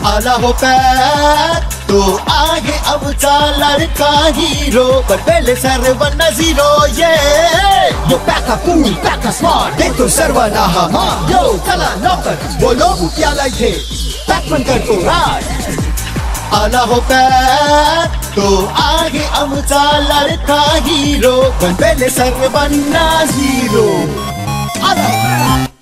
आला हो पॅक तो आहे आमचा लडका हिरो पण पहिले सर्वांना झिरो ये यो पॅका कूल पॅका स्मार्ट देतो सर्वांना हा मान यो चला लवकर बोलो याला इथे पॅकमन करतो राज आला हो पॅक तो आहे आमचा लडका हिरो पण पहिले सर्वांना झिरो आला